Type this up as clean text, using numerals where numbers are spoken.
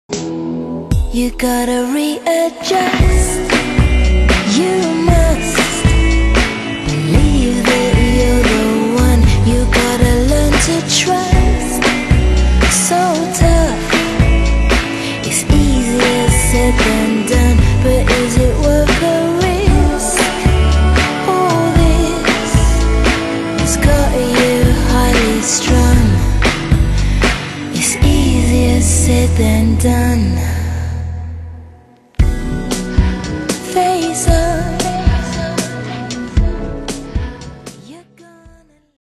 You gotta readjust. You must believe that you're the one. You gotta learn to trust. So tough, it's easier said than done, but is it worth the risk? All this has got you highly strung. It's easier said than done.